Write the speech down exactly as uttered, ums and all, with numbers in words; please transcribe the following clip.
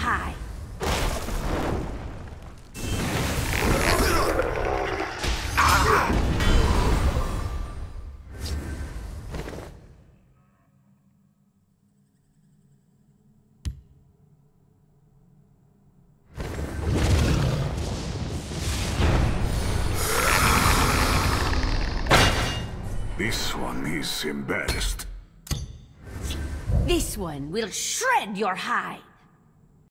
hide. This one is embarrassed. This one will shred your hide.